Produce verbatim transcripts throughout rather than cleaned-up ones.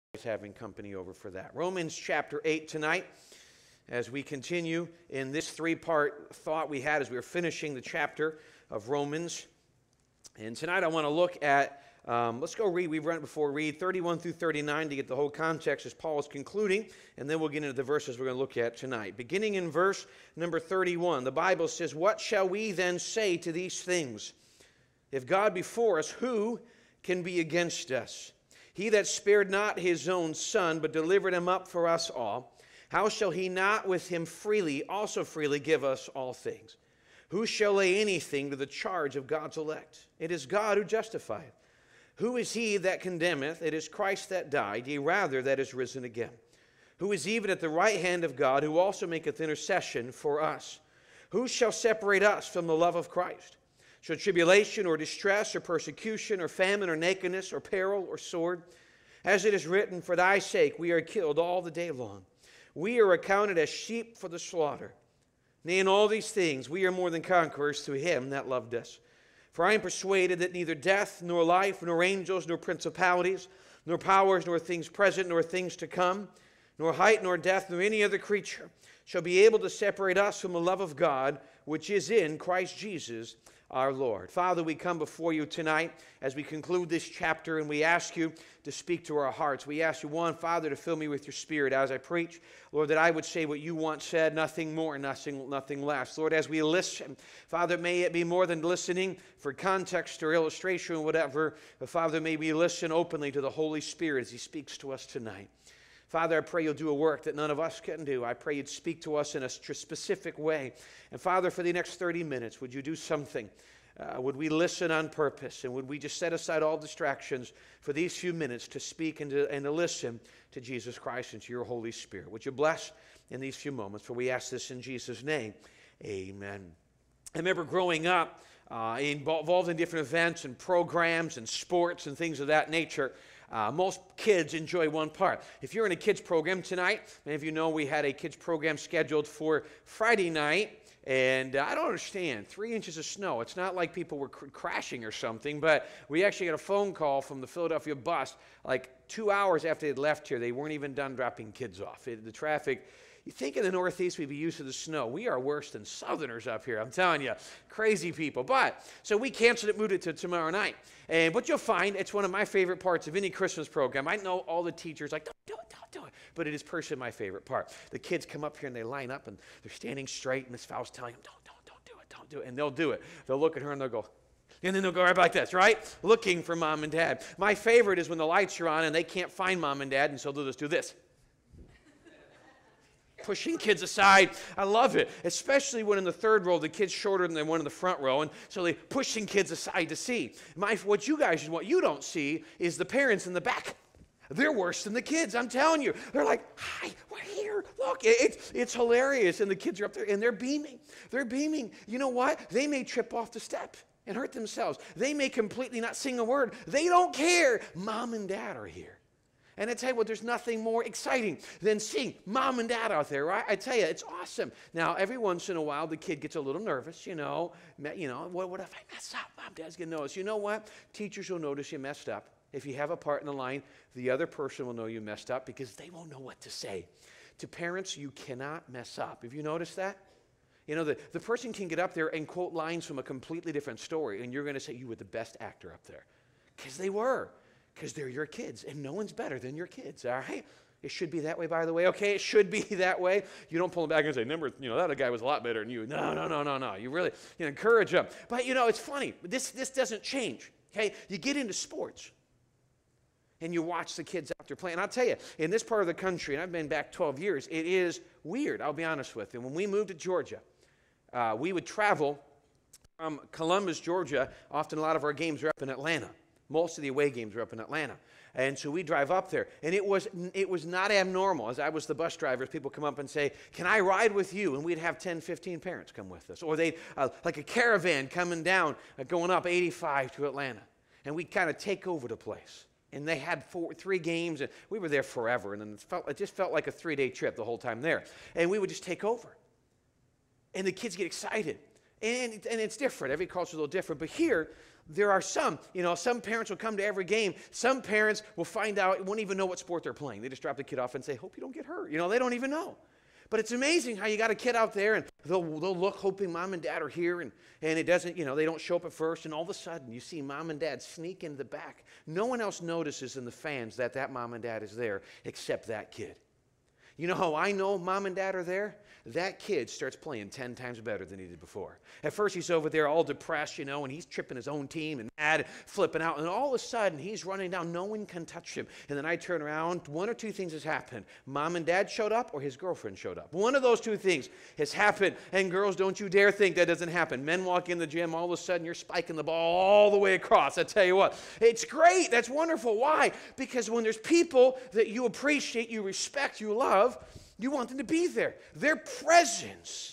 Having company over for that. Romans chapter eight tonight, as we continue in this three-part thought we had as we were finishing the chapter of Romans. And tonight I want to look at, um, let's go read, we've read it before, read thirty-one through thirty-nine to get the whole context as Paul is concluding, and then we'll get into the verses we're going to look at tonight. Beginning in verse number thirty-one, the Bible says, "What shall we then say to these things? If God be for us, who can be against us? He that spared not his own son, but delivered him up for us all, how shall he not with him freely also freely give us all things? Who shall lay anything to the charge of God's elect? It is God who justifieth. Who is he that condemneth? It is Christ that died, yea rather that is risen again. Who is even at the right hand of God, who also maketh intercession for us? Who shall separate us from the love of Christ? Shall tribulation or distress or persecution or famine or nakedness or peril or sword? As it is written, for thy sake we are killed all the day long. We are accounted as sheep for the slaughter. Nay, in all these things we are more than conquerors through him that loved us. For I am persuaded that neither death, nor life, nor angels, nor principalities, nor powers, nor things present, nor things to come, nor height, nor depth, nor any other creature shall be able to separate us from the love of God, which is in Christ Jesus our Lord." Father, we come before you tonight as we conclude this chapter, and we ask you to speak to our hearts. We ask you, one, Father, to fill me with your Spirit as I preach. Lord, that I would say what you want said, nothing more, nothing, nothing less. Lord, as we listen, Father, may it be more than listening for context or illustration or whatever, but Father, may we listen openly to the Holy Spirit as he speaks to us tonight. Father, I pray you'll do a work that none of us can do. I pray you'd speak to us in a specific way. And Father, for the next thirty minutes, would you do something? Uh, would we listen on purpose? And would we just set aside all distractions for these few minutes to speak and to, and to listen to Jesus Christ and to your Holy Spirit? Would you bless in these few moments? For we ask this in Jesus' name. Amen. I remember growing up uh, involved in different events and programs and sports and things of that nature. Uh, most kids enjoy one part. If you're in a kids program tonight, many of you know we had a kids program scheduled for Friday night, and uh, I don't understand, three inches of snow. It's not like people were cr- crashing or something, but we actually got a phone call from the Philadelphia bus like two hours after they'd left here. They weren't even done dropping kids off. It, the traffic, you think in the Northeast we'd be used to the snow. We are worse than Southerners up here, I'm telling you. Crazy people. But, so we canceled it, moved it to tomorrow night. And what you'll find, it's one of my favorite parts of any Christmas program. I know all the teachers like, don't do it, don't do it. But it is personally my favorite part. The kids come up here and they line up and they're standing straight, and Miss Fowle's telling them, don't, don't, don't do it, don't do it. And they'll do it. They'll look at her and they'll go, and then they'll go right like this, right? Looking for mom and dad. My favorite is when the lights are on and they can't find mom and dad, and so they'll just do this. Pushing kids aside. I love it, especially when in the third row the kid's shorter than the one in the front row, and so they're pushing kids aside to see. My, what you guys, what you don't see is the parents in the back. They're worse than the kids, I'm telling you. They're like, hi, we're here. Look, it's, it's hilarious, and the kids are up there, and they're beaming. They're beaming. You know what? They may trip off the step and hurt themselves. They may completely not sing a word. They don't care. Mom and dad are here. And I tell you what, there's nothing more exciting than seeing mom and dad out there, right? I tell you, it's awesome. Now, every once in a while, the kid gets a little nervous, you know. You know, what, what if I mess up? Mom, dad's going to notice. You know what? Teachers will notice you messed up. If you have a part in the line, the other person will know you messed up because they won't know what to say. To parents, you cannot mess up. Have you noticed that? You know, the, the person can get up there and quote lines from a completely different story, and you're going to say you were the best actor up there. Because they were. Because they're your kids, and no one's better than your kids, all right? It should be that way, by the way, okay? It should be that way. You don't pull them back and say, remember, you know, that other guy was a lot better than you. No, no, no, no, no. You really you know, encourage them. But, you know, it's funny. This, this doesn't change, okay? You get into sports, and you watch the kids out there playing. And I'll tell you, in this part of the country, and I've been back twelve years, it is weird, I'll be honest with you. When we moved to Georgia, uh, we would travel from Columbus, Georgia. Often a lot of our games are up in Atlanta. Most of the away games were up in Atlanta. And so we drive up there. And it was it was not abnormal. As I was the bus driver, people come up and say, can I ride with you? And we'd have ten, fifteen parents come with us. Or they uh, like a caravan coming down, uh, going up eighty-five to Atlanta. And we'd kind of take over the place. And they had four, three games. And we were there forever. And then it, felt, it just felt like a three-day trip the whole time there. And we would just take over. And the kids get excited. And, and it's different. Every culture is a little different. But here, there are some, you know, some parents will come to every game. Some parents will find out, won't even know what sport they're playing. They just drop the kid off and say, hope you don't get hurt. You know, they don't even know. But it's amazing how you got a kid out there and they'll, they'll look hoping mom and dad are here, and, and it doesn't, you know, they don't show up at first, and all of a sudden you see mom and dad sneak into the back. No one else notices in the fans that that mom and dad is there except that kid. You know how I know mom and dad are there? That kid starts playing ten times better than he did before. At first he's over there all depressed, you know, and he's tripping his own team and mad, flipping out. And all of a sudden he's running down. No one can touch him. And then I turn around. One or two things has happened. Mom and dad showed up, or his girlfriend showed up. One of those two things has happened. And girls, don't you dare think that doesn't happen. Men walk in the gym, all of a sudden you're spiking the ball all the way across. I tell you what, it's great. That's wonderful. Why? Because when there's people that you appreciate, you respect, you love, you want them to be there. Their presence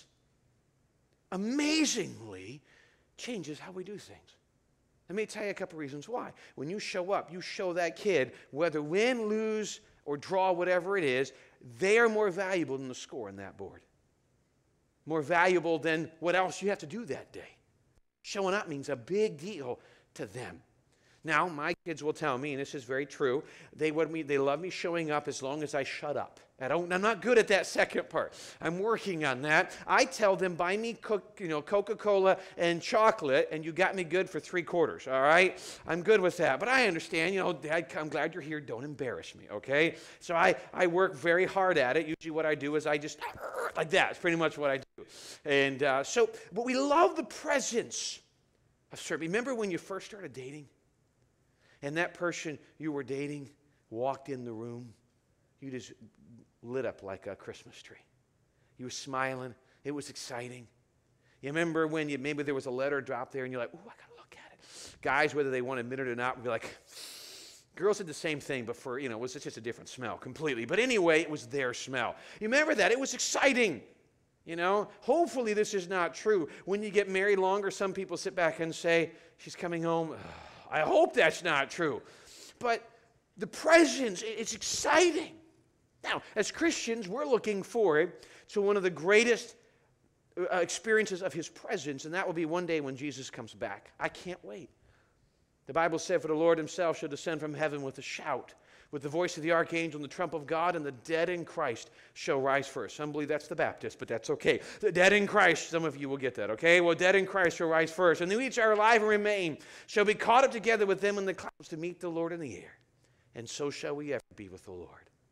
amazingly changes how we do things. Let me tell you a couple reasons why. When you show up, you show that kid, whether win, lose, or draw, whatever it is, they are more valuable than the score on that board. More valuable than what else you have to do that day. Showing up means a big deal to them. Now, my kids will tell me, and this is very true, they, want me, they love me showing up as long as I shut up. I don't, I'm not good at that second part. I'm working on that. I tell them, buy me cook, you know, Coca-Cola and chocolate, and you got me good for three quarters, all right? I'm good with that. But I understand, you know, Dad, I'm glad you're here. Don't embarrass me, okay? So I, I work very hard at it. Usually what I do is I just, like that. It's pretty much what I do. And uh, so, but we love the presence of serving. Remember when you first started dating? And that person you were dating walked in the room? You just lit up like a Christmas tree. You were smiling. It was exciting. You remember when you maybe there was a letter dropped there and you're like, ooh, I got to look at it. Guys, whether they want to admit it or not, would be like, girls did the same thing, but for, you know, it was just a different smell completely. But anyway, it was their smell. You remember that? It was exciting. You know, hopefully this is not true. When you get married longer, some people sit back and say, she's coming home. I hope that's not true. But the presence, it's exciting. Now, as Christians, we're looking forward to one of the greatest uh, experiences of his presence, and that will be one day when Jesus comes back. I can't wait. The Bible said, for the Lord himself shall descend from heaven with a shout, with the voice of the archangel and the trump of God, and the dead in Christ shall rise first. Some believe that's the Baptist, but that's okay. The dead in Christ, some of you will get that, okay? Well, dead in Christ shall rise first, and they which are alive and remain shall be caught up together with them in the clouds to meet the Lord in the air. And so shall we ever be with the Lord.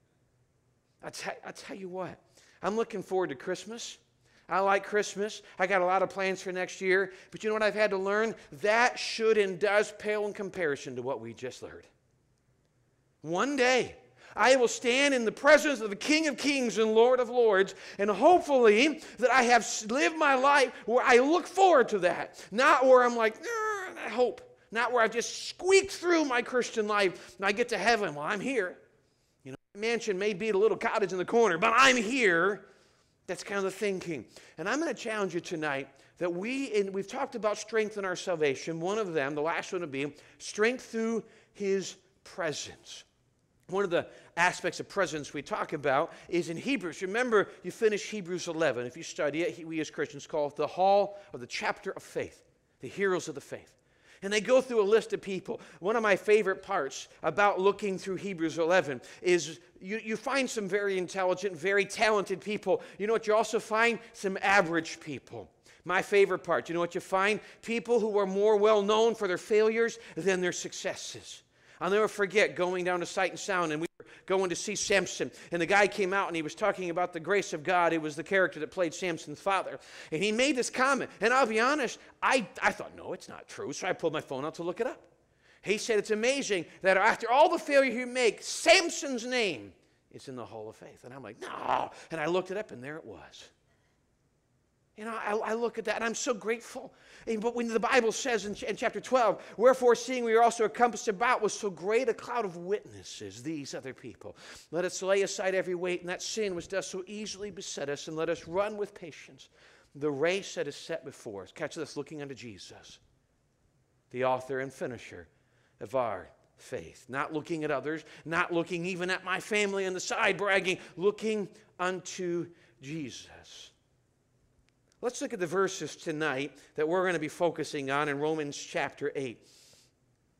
I tell, I tell you what, I'm looking forward to Christmas. I like Christmas. I got a lot of plans for next year. But you know what I've had to learn? That should and does pale in comparison to what we just heard. One day, I will stand in the presence of the King of Kings and Lord of Lords, and hopefully that I have lived my life where I look forward to that. Not where I'm like, I hope. Not where I've just squeaked through my Christian life and I get to heaven. Well, I'm here. You know, my mansion may be a little cottage in the corner, but I'm here. That's kind of the thinking. And I'm going to challenge you tonight that we, and we've talked about strength in our salvation. One of them, the last one would be strength through his presence. One of the aspects of presence we talk about is in Hebrews. Remember, you finish Hebrews eleven. If you study it, we as Christians call it the hall or the chapter of faith, the heroes of the faith. And they go through a list of people. One of my favorite parts about looking through Hebrews eleven is you, you find some very intelligent, very talented people. You know what you also find? Some average people. My favorite part, you know what you find? People who are more well known for their failures than their successes. I'll never forget going down to Sight and Sound, and we were going to see Samson. And the guy came out, and he was talking about the grace of God. It was the character that played Samson's father. And he made this comment. And I'll be honest, I, I thought, no, it's not true. So I pulled my phone out to look it up. He said it's amazing that after all the failure he made, Samson's name is in the Hall of Faith. And I'm like, no. And I looked it up, and there it was. You know, I, I look at that, and I'm so grateful. And, but when the Bible says in, in chapter twelve, wherefore seeing we are also encompassed about with so great a cloud of witnesses, these other people, let us lay aside every weight and that sin which does so easily beset us, and let us run with patience the race that is set before us. Catch this, looking unto Jesus, the author and finisher of our faith. Not looking at others, not looking even at my family on the side, bragging, looking unto Jesus. Let's look at the verses tonight that we're going to be focusing on in Romans chapter eight.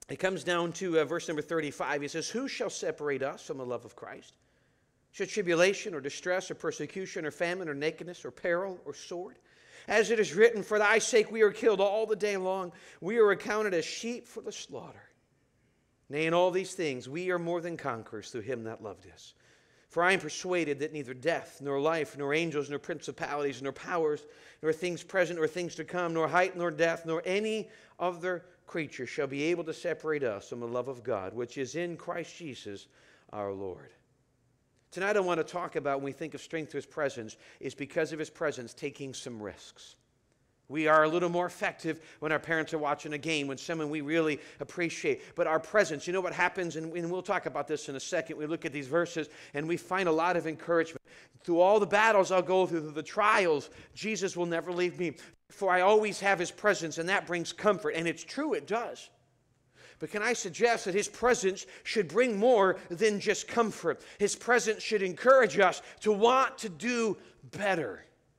it comes down to uh, verse number thirty-five. He says, who shall separate us from the love of Christ? Should tribulation or distress or persecution or famine or nakedness or peril or sword? As it is written, for thy sake we are killed all the day long. We are accounted as sheep for the slaughter. Nay, in all these things we are more than conquerors through him that loved us. For I am persuaded that neither death, nor life, nor angels, nor principalities, nor powers, nor things present, nor things to come, nor height, nor depth, nor any other creature shall be able to separate us from the love of God, which is in Christ Jesus our Lord. Tonight I want to talk about, when we think of strength through his presence, is because of his presence taking some risks. We are a little more effective when our parents are watching a game, when someone we really appreciate. But our presence, you know what happens, and we'll talk about this in a second. We look at these verses, and we find a lot of encouragement. Through all the battles I'll go through, through the trials, Jesus will never leave me. For I always have his presence, and that brings comfort. And it's true, it does. But can I suggest that his presence should bring more than just comfort? His presence should encourage us to want to do better.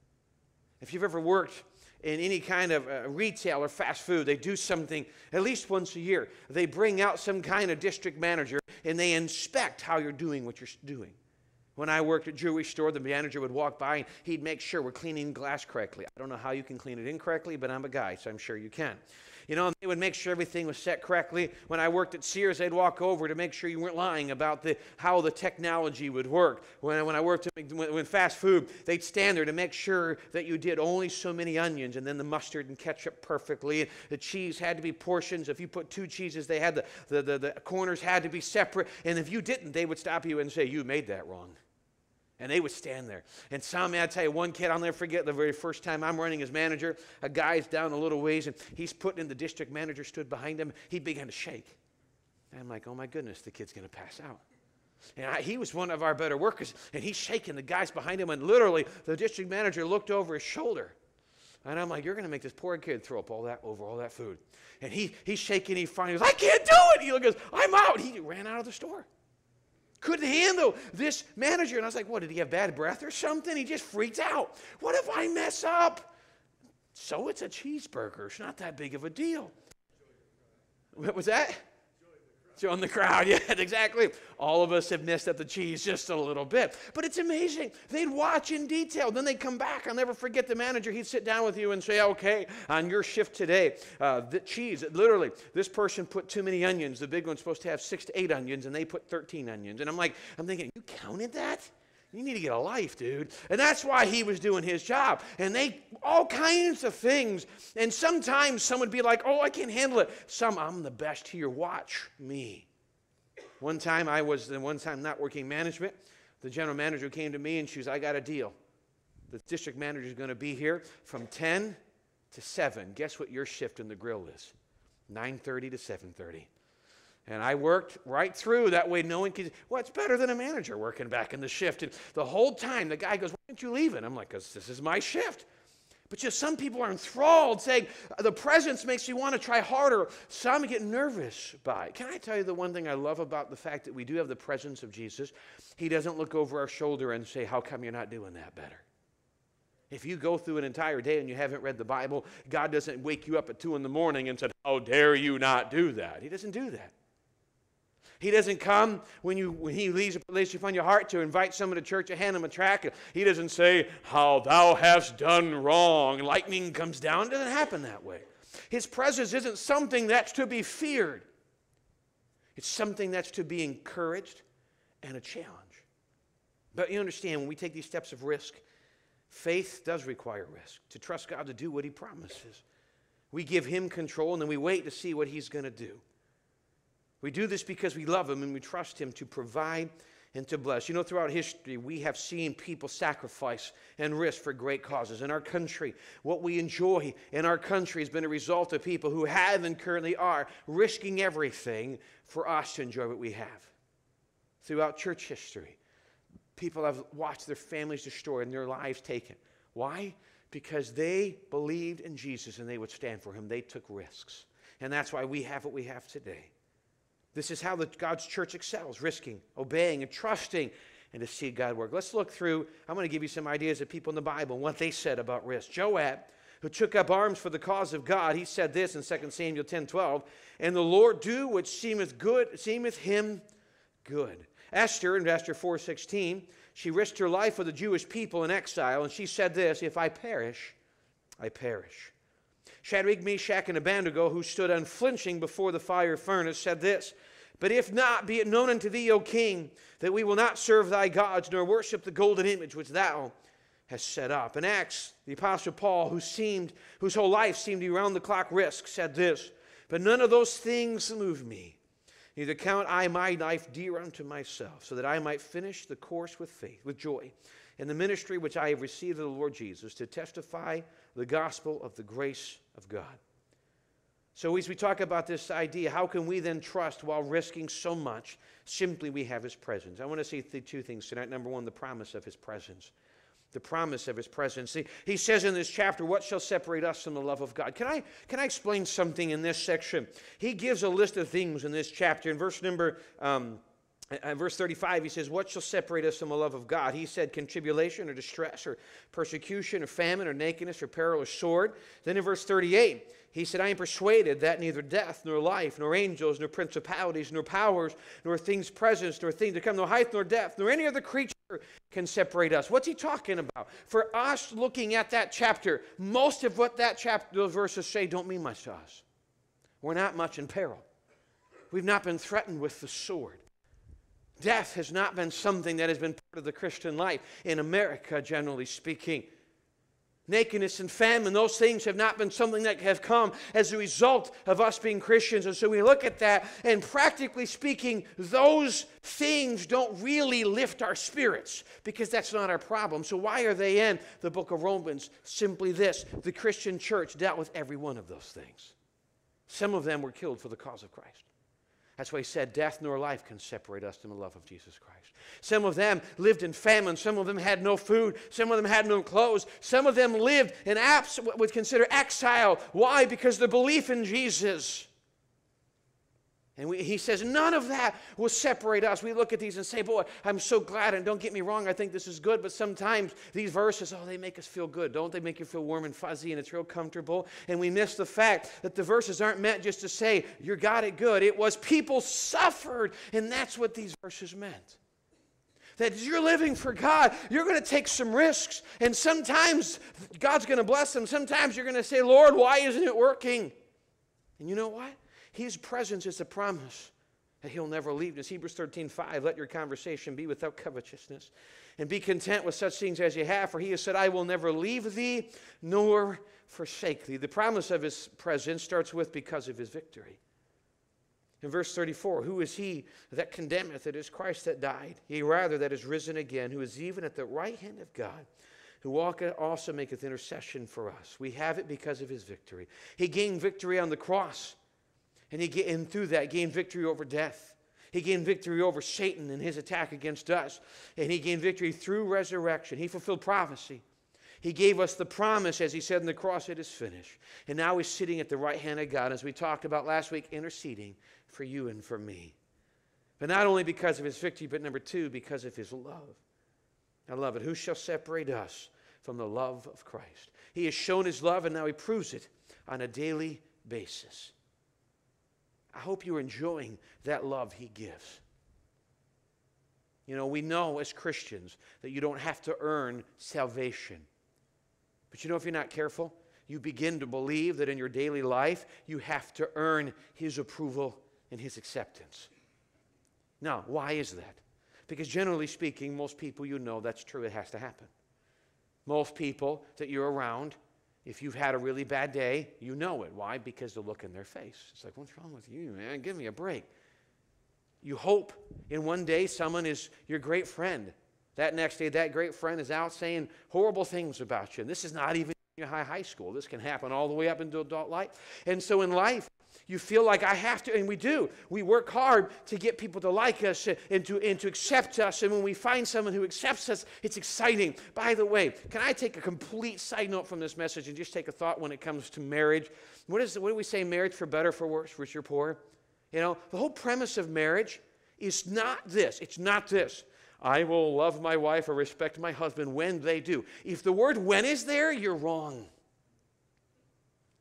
If you've ever worked in any kind of uh, retail or fast food, they do something at least once a year. They bring out some kind of district manager and they inspect how you're doing what you're doing. When I worked at a jewelry store, the manager would walk by and he'd make sure we're cleaning glass correctly. I don't know how you can clean it incorrectly, but I'm a guy, so I'm sure you can. You know, they would make sure everything was set correctly. When I worked at Sears, they'd walk over to make sure you weren't lying about the, how the technology would work. When, when I worked at when fast food, they'd stand there to make sure that you did only so many onions and then the mustard and ketchup perfectly. And the cheese had to be portions. If you put two cheeses, they had the, the, the, the corners had to be separate. And if you didn't, they would stop you and say, you made that wrong. And they would stand there. And some, man, I tell you, one kid, I'll never forget the very first time I'm running as manager. A guy's down a little ways, and he's putting in, the district manager stood behind him. He began to shake. And I'm like, oh, my goodness, the kid's going to pass out. And I, he was one of our better workers, and he's shaking. The guy's behind him, and literally the district manager looked over his shoulder. And I'm like, you're going to make this poor kid throw up all that over all that food. And he he's shaking. He finally goes, I can't do it. He goes, I'm out. He ran out of the store. Couldn't handle this manager. And I was like, what, did he have bad breath or something? He just freaked out. What if I mess up? So it's a cheeseburger. It's not that big of a deal. What was that? Join the crowd. Yeah, exactly. All of us have messed up the cheese just a little bit. But it's amazing. They'd watch in detail. Then they'd come back. I'll never forget the manager. He'd sit down with you and say, okay, on your shift today, uh, the cheese, literally, this person put too many onions. The big one's supposed to have six to eight onions, and they put thirteen onions. And I'm like, I'm thinking, you counted that? You need to get a life, dude. And that's why he was doing his job. And they, all kinds of things. And sometimes some would be like, oh, I can't handle it. Some, I'm the best here. Watch me. One time I was, one time not working management. The general manager came to me and she was, I got a deal. The district manager is going to be here from ten to seven. Guess what your shift in the grill is? nine thirty to seven thirty. And I worked right through. That way no one could, well, it's better than a manager working back in the shift. And the whole time the guy goes, why aren't you leaving? I'm like, because this is my shift. But just some people are enthralled, saying the presence makes you want to try harder. Some get nervous by it. Can I tell you the one thing I love about the fact that we do have the presence of Jesus? He doesn't look over our shoulder and say, how come you're not doing that better? If you go through an entire day and you haven't read the Bible, God doesn't wake you up at two in the morning and say, how dare you not do that? He doesn't do that. He doesn't come when you when he lays, lays upon your heart to invite someone to church and hand them a tract. He doesn't say, how thou hast done wrong. Lightning comes down. It doesn't happen that way. His presence isn't something that's to be feared. It's something that's to be encouraged and a challenge. But you understand, when we take these steps of risk, faith does require risk. To trust God to do what he promises. We give him control and then we wait to see what he's going to do. We do this because we love him and we trust him to provide and to bless. You know, throughout history, we have seen people sacrifice and risk for great causes. In our country, what we enjoy in our country has been a result of people who have and currently are risking everything for us to enjoy what we have. Throughout church history, people have watched their families destroyed and their lives taken. Why? Because they believed in Jesus and they would stand for him. They took risks. And that's why we have what we have today. This is how the, God's church excels, risking, obeying, and trusting, and to see God work. Let's look through. I'm going to give you some ideas of people in the Bible and what they said about risk. Joab, who took up arms for the cause of God. He said this in Second Samuel ten twelve, and the Lord do which seemeth good, seemeth him good. Esther, in Esther four sixteen, she risked her life for the Jewish people in exile, and she said this, if I perish, I perish. Shadrach, Meshach, and Abednego, who stood unflinching before the fire furnace, said this, but if not, be it known unto thee, O king, that we will not serve thy gods, nor worship the golden image which thou hast set up. In Acts, the Apostle Paul, who seemed, whose whole life seemed to be round-the-clock risk, said this, but none of those things move me. Neither count I my life dear unto myself, so that I might finish the course with faith, with joy, in the ministry which I have received of the Lord Jesus, to testify the gospel of the grace of God. So as we talk about this idea, how can we then trust while risking so much? Simply we have his presence. I want to see th- two things tonight. Number one, the promise of his presence. The promise of his presence. He, he says in this chapter, what shall separate us from the love of God? Can I, can I explain something in this section? He gives a list of things in this chapter. In verse number, um, uh, verse thirty-five, he says, what shall separate us from the love of God? He said, can tribulation or distress or persecution or famine or nakedness or peril or sword? Then in verse thirty-eight, he said, I am persuaded that neither death, nor life, nor angels, nor principalities, nor powers, nor things present, nor things to come, nor height, nor depth, nor any other creature can separate us. What's he talking about? For us looking at that chapter, most of what that chapter, those verses say don't mean much to us. We're not much in peril. We've not been threatened with the sword. Death has not been something that has been part of the Christian life in America, generally speaking. Nakedness and famine, those things have not been something that have come as a result of us being Christians. And so we look at that, and practically speaking, those things don't really lift our spirits because that's not our problem. So why are they in the book of Romans? Simply this, the Christian church dealt with every one of those things. Some of them were killed for the cause of Christ. That's why he said, death nor life can separate us from the love of Jesus Christ. Some of them lived in famine. Some of them had no food. Some of them had no clothes. Some of them lived in abs- what would consider exile. Why? Because the belief in Jesus. And we, he says, none of that will separate us. We look at these and say, boy, I'm so glad. And don't get me wrong, I think this is good. But sometimes these verses, oh, they make us feel good. Don't they make you feel warm and fuzzy and it's real comfortable? And we miss the fact that the verses aren't meant just to say, you got it good. It was people suffered. And that's what these verses meant. That as you're living for God, you're going to take some risks. And sometimes God's going to bless them. Sometimes you're going to say, Lord, why isn't it working? And you know what? His presence is a promise that he'll never leave us. Hebrews thirteen five, let your conversation be without covetousness, and be content with such things as you have, for he has said, I will never leave thee nor forsake thee. The promise of his presence starts with because of his victory. In verse thirty-four, who is he that condemneth? It is Christ that died, yea, rather that is risen again, who is even at the right hand of God, who also maketh intercession for us. We have it because of his victory. He gained victory on the cross. And, he, and through that, gained victory over death. He gained victory over Satan and his attack against us. And he gained victory through resurrection. He fulfilled prophecy. He gave us the promise, as he said in the cross, it is finished. And now he's sitting at the right hand of God, as we talked about last week, interceding for you and for me. But not only because of his victory, but number two, because of his love. I love it. Who shall separate us from the love of Christ? He has shown his love, and now he proves it on a daily basis. I hope you're enjoying that love he gives. You know, we know as Christians that you don't have to earn salvation. But you know, if you're not careful, you begin to believe that in your daily life, you have to earn his approval and his acceptance. Now, why is that? Because generally speaking, most people, you know that's true. It has to happen. Most people that you're around, if you've had a really bad day, you know it. Why? Because the look in their face. It's like, what's wrong with you, man? Give me a break. You hope in one day someone is your great friend. That next day, that great friend is out saying horrible things about you. And this is not even junior high, high school. This can happen all the way up into adult life. And so in life, you feel like I have to, and we do. We work hard to get people to like us and to, and to accept us. And when we find someone who accepts us, it's exciting. By the way, can I take a complete side note from this message and just take a thought when it comes to marriage? What is what do we say, marriage for better, for worse, rich or poor? You know, the whole premise of marriage is not this. It's not this. I will love my wife or respect my husband when they do. If the word when is there, you're wrong.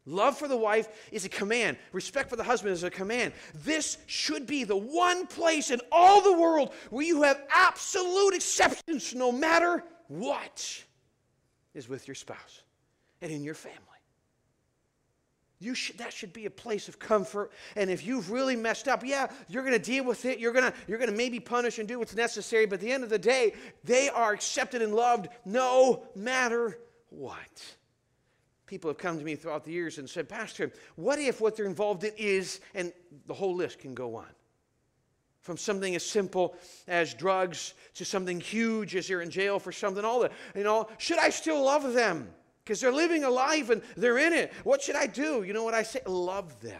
Love for the wife is a command. Respect for the husband is a command. This should be the one place in all the world where you have absolute acceptance no matter what, is with your spouse and in your family. You should, that should be a place of comfort. And if you've really messed up, yeah, you're going to deal with it. You're going to you're going to maybe punish and do what's necessary. But at the end of the day, they are accepted and loved no matter what. People have come to me throughout the years and said, Pastor, what if what they're involved in is, and the whole list can go on. From something as simple as drugs to something huge as you're in jail for something, all that. You know, should I still love them? Because they're living a life and they're in it. What should I do? You know what I say? Love them.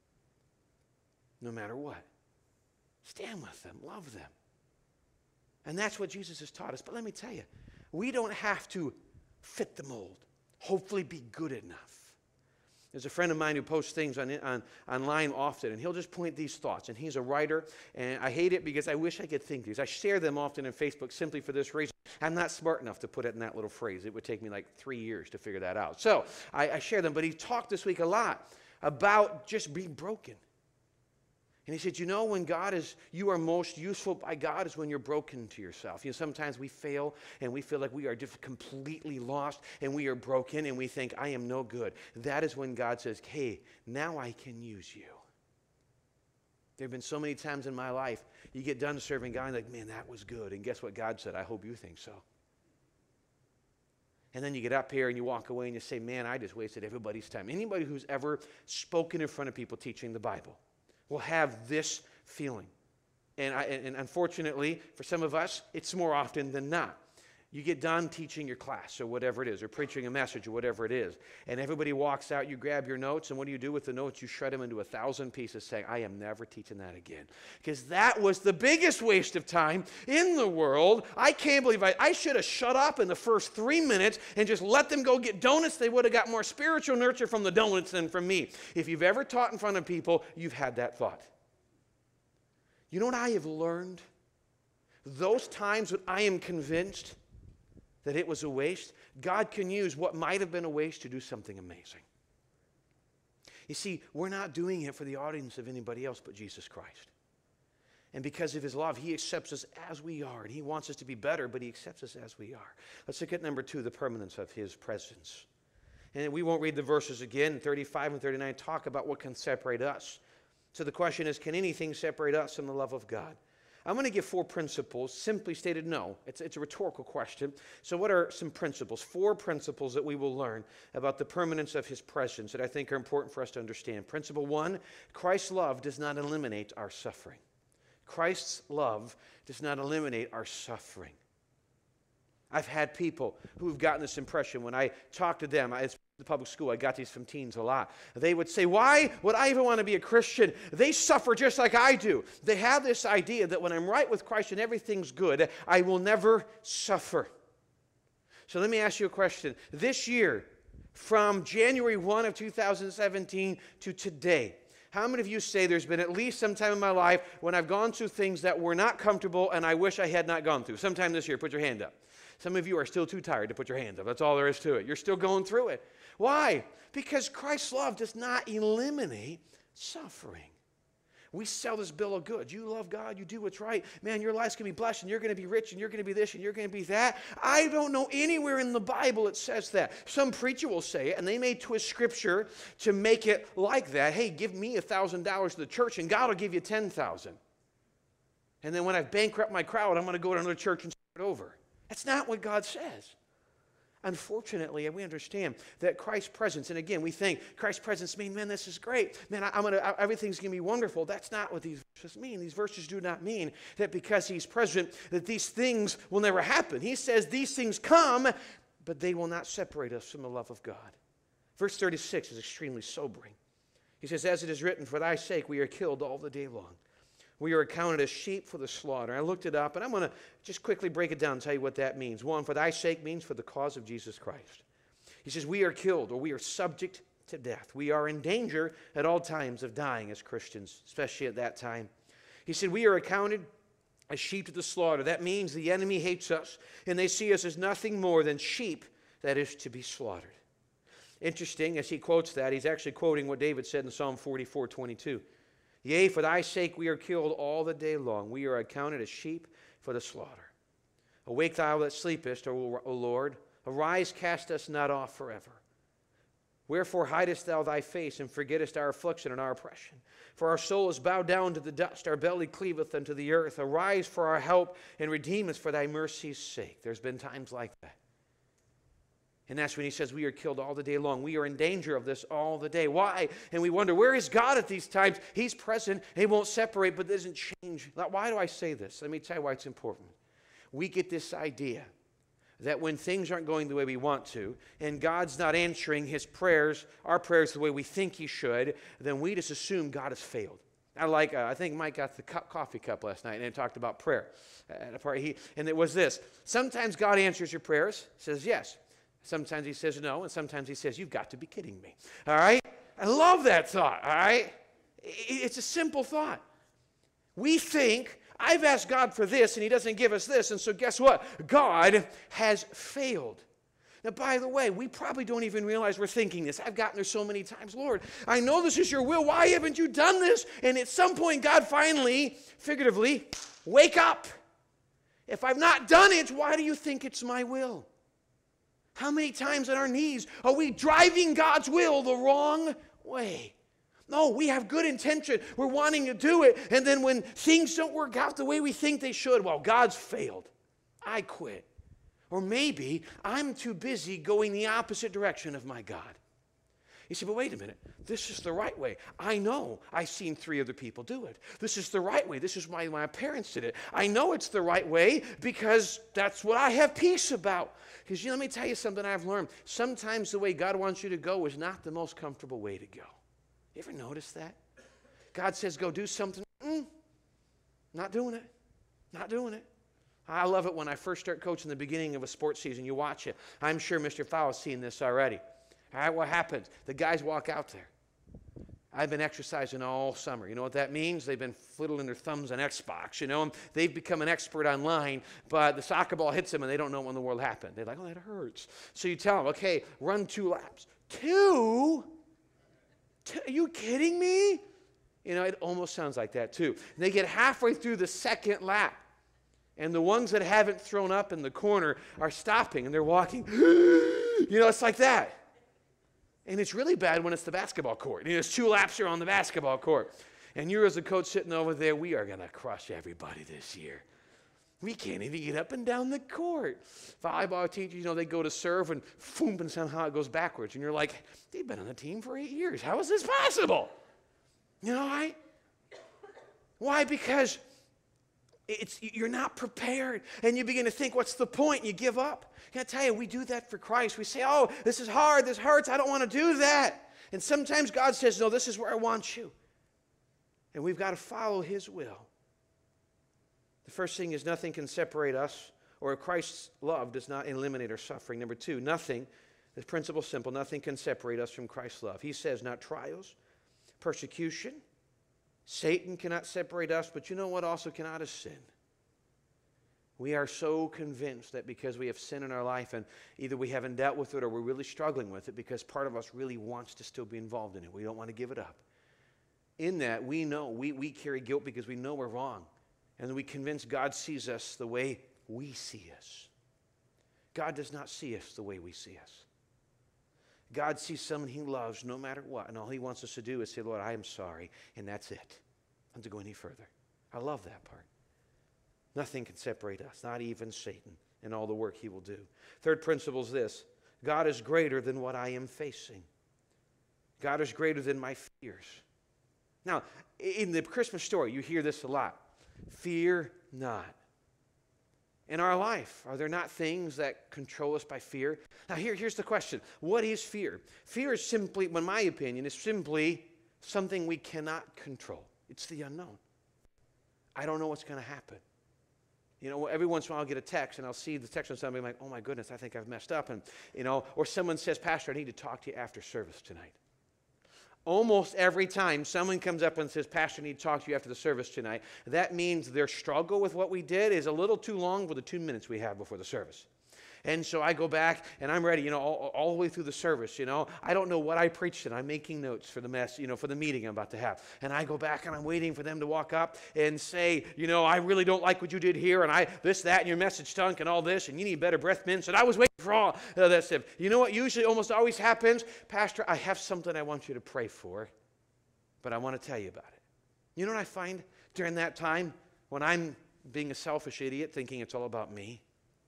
No matter what. Stand with them. Love them. And that's what Jesus has taught us. But let me tell you, we don't have to fit the mold. Hopefully be good enough. There's a friend of mine who posts things on, on, online often, and he'll just point these thoughts. And he's a writer, and I hate it because I wish I could think these. I share them often on Facebook simply for this reason. I'm not smart enough to put it in that little phrase. It would take me like three years to figure that out. So I, I share them, but he talked this week a lot about just being broken. And he said, you know, when God is, you are most useful by God is when you're broken to yourself. You know, sometimes we fail and we feel like we are just completely lost and we are broken and we think, I am no good. That is when God says, hey, now I can use you. There have been so many times in my life, you get done serving God and like, man, that was good. And guess what God said? I hope you think so. And then you get up here and you walk away and you say, man, I just wasted everybody's time. Anybody who's ever spoken in front of people teaching the Bible will have this feeling. And, I, and unfortunately, for some of us, it's more often than not. You get done teaching your class or whatever it is, or preaching a message or whatever it is, and everybody walks out, you grab your notes, and what do you do with the notes? You shred them into a thousand pieces saying, I am never teaching that again. Because that was the biggest waste of time in the world. I can't believe I, I should have shut up in the first three minutes and just let them go get donuts. They would have got more spiritual nurture from the donuts than from me. If you've ever taught in front of people, you've had that thought. You know what I have learned? Those times when I am convinced that it was a waste, God can use what might have been a waste to do something amazing. You see, we're not doing it for the audience of anybody else but Jesus Christ. And because of his love, he accepts us as we are. And he wants us to be better, but he accepts us as we are. Let's look at number two, the permanence of his presence. And we won't read the verses again. thirty-five and thirty-nine talk about what can separate us. So the question is, can anything separate us from the love of God? I'm going to give four principles, simply stated no. It's, it's a rhetorical question. So what are some principles? Four principles that we will learn about the permanence of his presence that I think are important for us to understand. Principle one, Christ's love does not eliminate our suffering. Christ's love does not eliminate our suffering. I've had people who have gotten this impression when I talk to them. It's the public school, I got these from teens a lot. They would say, why would I even want to be a Christian? They suffer just like I do. They have this idea that when I'm right with Christ and everything's good, I will never suffer. So let me ask you a question. This year, from January first of two thousand seventeen to today, how many of you say there's been at least some time in my life when I've gone through things that were not comfortable and I wish I had not gone through? Sometime this year, put your hand up. Some of you are still too tired to put your hands up. That's all there is to it. You're still going through it. Why? Because Christ's love does not eliminate suffering. We sell this bill of goods. You love God. You do what's right. Man, your life's going to be blessed, and you're going to be rich, and you're going to be this, and you're going to be that. I don't know anywhere in the Bible it says that. Some preacher will say it, and they may twist Scripture to make it like that. Hey, give me one thousand dollars to the church, and God will give you ten thousand dollars. And then when I've bankrupt my crowd, I'm going to go to another church and start over. That's not what God says. Unfortunately, we understand that Christ's presence, and again, we think Christ's presence means, man, this is great. Man, I, I'm gonna, I, everything's going to be wonderful. That's not what these verses mean. These verses do not mean that because he's present, that these things will never happen. He says these things come, but they will not separate us from the love of God. Verse thirty-six is extremely sobering. He says, as it is written, for thy sake we are killed all the day long. We are accounted as sheep for the slaughter. I looked it up, and I'm going to just quickly break it down and tell you what that means. One, for thy sake means for the cause of Jesus Christ. He says we are killed, or we are subject to death. We are in danger at all times of dying as Christians, especially at that time. He said we are accounted as sheep to the slaughter. That means the enemy hates us, and they see us as nothing more than sheep that is to be slaughtered. Interesting, as he quotes that, he's actually quoting what David said in Psalm forty-four twenty-two. Yea, for thy sake we are killed all the day long. We are accounted as sheep for the slaughter. Awake thou that sleepest, O Lord. Arise, cast us not off forever. Wherefore hidest thou thy face, and forgettest our affliction and our oppression? For our soul is bowed down to the dust, our belly cleaveth unto the earth. Arise for our help, and redeem us for thy mercy's sake. There's been times like that. And that's when he says we are killed all the day long. We are in danger of this all the day. Why? And we wonder, where is God at these times? He's present. He won't separate, but doesn't change. Why do I say this? Let me tell you why it's important. We get this idea that when things aren't going the way we want to, and God's not answering his prayers, our prayers the way we think he should, then we just assume God has failed. I like, uh, I think Mike got the cup, coffee cup last night, and it talked about prayer. At a party, he, and it was this. Sometimes God answers your prayers, says yes. Sometimes he says no, and sometimes he says, you've got to be kidding me. All right? I love that thought, all right? It's a simple thought. We think, I've asked God for this, and he doesn't give us this, and so guess what? God has failed. Now, by the way, we probably don't even realize we're thinking this. I've gotten there so many times. Lord, I know this is your will. Why haven't you done this? And at some point, God finally, figuratively, wake up. If I've not done it, why do you think it's my will? How many times on our knees are we driving God's will the wrong way? No, we have good intention. We're wanting to do it. And then when things don't work out the way we think they should, well, God's failed. I quit. Or maybe I'm too busy going the opposite direction of my God. You say, but wait a minute. This is the right way. I know. I've seen three other people do it. This is the right way. This is why my parents did it. I know it's the right way because that's what I have peace about. Because you know, let me tell you something I've learned. Sometimes the way God wants you to go is not the most comfortable way to go. You ever notice that? God says, go do something. Mm, not doing it. Not doing it. I love it when I first start coaching the beginning of a sports season. You watch it. I'm sure Mister Fowler's seen this already. All right, what happens? The guys walk out there. I've been exercising all summer. You know what that means? They've been fiddling their thumbs on Xbox, you know, and they've become an expert online, but the soccer ball hits them and they don't know when the world happened. They're like, oh, that hurts. So you tell them, okay, run two laps. Two? Two? Are you kidding me? You know, it almost sounds like that too. And they get halfway through the second lap, and the ones that haven't thrown up in the corner are stopping, and they're walking. You know, it's like that. And it's really bad when it's the basketball court. You know, it's two laps here on the basketball court. And you're as a coach sitting over there, we are going to crush everybody this year. We can't even get up and down the court. Volleyball teachers, you know, they go to serve and boom, and somehow it goes backwards. And you're like, they've been on the team for eight years. How is this possible? You know why? Why? Because it's, you're not prepared. And you begin to think, what's the point? And you give up. Can I tell you, we do that for Christ. We say, oh, this is hard, this hurts, I don't want to do that. And sometimes God says, no, this is where I want you. And we've got to follow his will. The first thing is nothing can separate us, or Christ's love does not eliminate our suffering. Number two, nothing, the principle is simple, nothing can separate us from Christ's love. He says not trials, persecution, Satan cannot separate us, but you know what also cannot is sin. We are so convinced that because we have sin in our life and either we haven't dealt with it or we're really struggling with it because part of us really wants to still be involved in it. We don't want to give it up. In that, we know, we, we carry guilt because we know we're wrong. And we convince God sees us the way we see us. God does not see us the way we see us. God sees someone he loves no matter what. And all he wants us to do is say, Lord, I am sorry. And that's it. I don't have to go any further. I love that part. Nothing can separate us, not even Satan and all the work he will do. Third principle is this. God is greater than what I am facing. God is greater than my fears. Now, in the Christmas story, you hear this a lot. Fear not. In our life, are there not things that control us by fear? Now, here, here's the question. What is fear? Fear is simply, in my opinion, is simply something we cannot control. It's the unknown. I don't know what's going to happen. You know, every once in a while I'll get a text, and I'll see the text from somebody like, oh, my goodness, I think I've messed up. And, you know, or someone says, Pastor, I need to talk to you after service tonight. Almost every time someone comes up and says, Pastor, I need to talk to you after the service tonight, that means their struggle with what we did is a little too long for the two minutes we have before the service. And so I go back and I'm ready, you know, all, all the way through the service, you know. I don't know what I preached and I'm making notes for the mess, you know, for the meeting I'm about to have. And I go back and I'm waiting for them to walk up and say, you know, I really don't like what you did here and I this, that, and your message stunk and all this and you need better breath mints. And I was waiting for all uh, that stuff. You know what usually almost always happens? Pastor, I have something I want you to pray for, but I want to tell you about it. You know what I find during that time when I'm being a selfish idiot thinking it's all about me?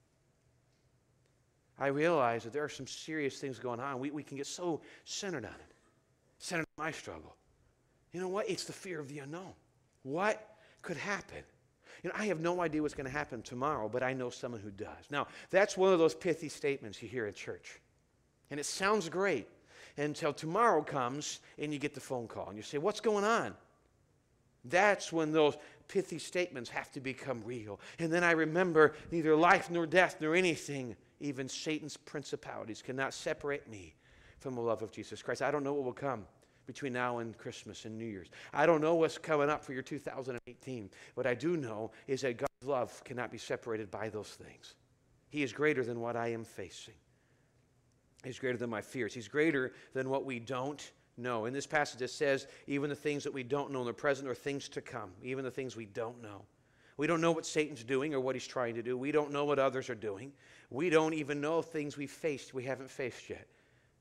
I realize that there are some serious things going on. We, we can get so centered on it, centered on my struggle. You know what? It's the fear of the unknown. What could happen? You know, I have no idea what's going to happen tomorrow, but I know someone who does. Now, that's one of those pithy statements you hear at church. And it sounds great until tomorrow comes and you get the phone call and you say, what's going on? That's when those pithy statements have to become real. And then I remember neither life nor death nor anything, even Satan's principalities, cannot separate me from the love of Jesus Christ. I don't know what will come between now and Christmas and New Year's. I don't know what's coming up for your two thousand eighteen. What I do know is that God's love cannot be separated by those things. He is greater than what I am facing. He's greater than my fears. He's greater than what we don't know. In this passage it says, even the things that we don't know in the present are things to come, even the things we don't know. We don't know what Satan's doing or what he's trying to do. We don't know what others are doing. We don't even know things we've faced we haven't faced yet.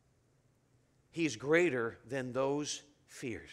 He's greater than those fears.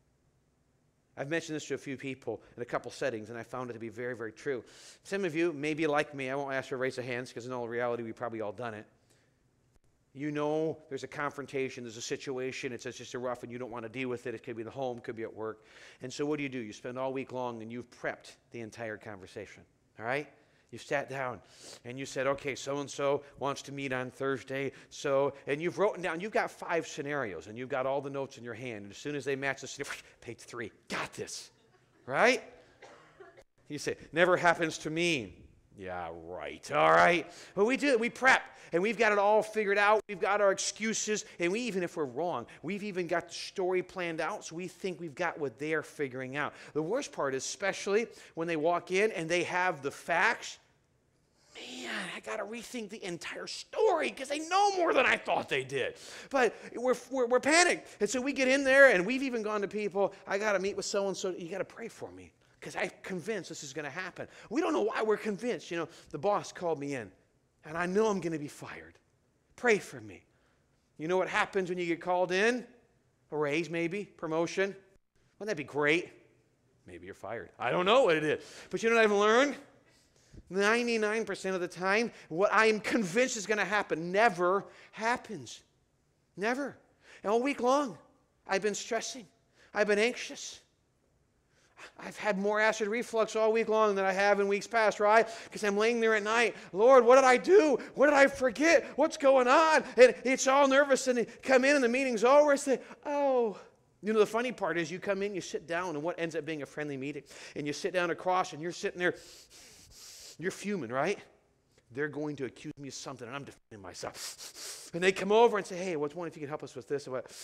I've mentioned this to a few people in a couple settings, and I found it to be very, very true. Some of you, maybe like me, I won't ask for a raise of hands because in all reality we've probably all done it. You know there's a confrontation, there's a situation, it's just a rough and you don't want to deal with it. It could be in the home, it could be at work. And so what do you do? You spend all week long and you've prepped the entire conversation, all right? You sat down and you said, okay, so-and-so wants to meet on Thursday. So, and you've written down, you've got five scenarios and you've got all the notes in your hand. And as soon as they match the scenario, page three, got this, right? You say, never happens to me. Yeah, right. All right. But we do. We prep, and we've got it all figured out. We've got our excuses, and we even if we're wrong, we've even got the story planned out, so we think we've got what they're figuring out. The worst part is, especially when they walk in and they have the facts, man, I got to rethink the entire story because they know more than I thought they did. But we're, we're, we're panicked, and so we get in there, and we've even gone to people, I got to meet with so-and-so. You got to pray for me, because I'm convinced this is going to happen. We don't know why we're convinced. You know, the boss called me in, and I know I'm going to be fired. Pray for me. You know what happens when you get called in? A raise, maybe, promotion. Wouldn't that be great? Maybe you're fired. I don't know what it is. But you know what I've learned? ninety-nine percent of the time, what I am convinced is going to happen never happens. Never. And all week long, I've been stressing. I've been anxious. I've had more acid reflux all week long than I have in weeks past, right? Because I'm laying there at night. Lord, what did I do? What did I forget? What's going on? And it's all nervous, and you come in and the meeting's over. I say, oh. You know, the funny part is you come in, you sit down, and what ends up being a friendly meeting, and you sit down across, and you're sitting there, you're fuming, right? They're going to accuse me of something, and I'm defending myself. And they come over and say, hey, what's one if you can help us with this? What?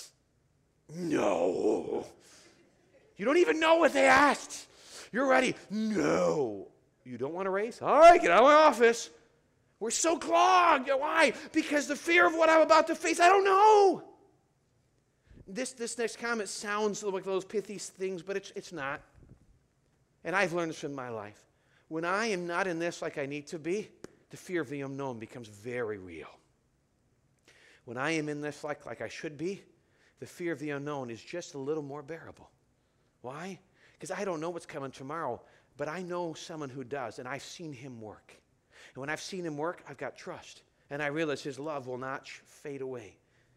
No. You don't even know what they asked. You're ready. No. You don't want to raise? All right, get out of my office. We're so clogged. Why? Because the fear of what I'm about to face, I don't know. This, this next comment sounds like those pithy things, but it's, it's not. And I've learned this in my life. When I am not in this like I need to be, the fear of the unknown becomes very real. When I am in this like, like I should be, the fear of the unknown is just a little more bearable. Why? Because I don't know what's coming tomorrow, but I know someone who does, and I've seen him work. And when I've seen him work, I've got trust. And I realize his love will not fade away.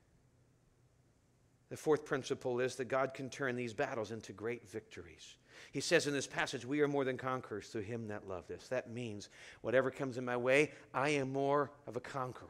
The fourth principle is that God can turn these battles into great victories. He says in this passage, we are more than conquerors through him that loved us. That means whatever comes in my way, I am more of a conqueror.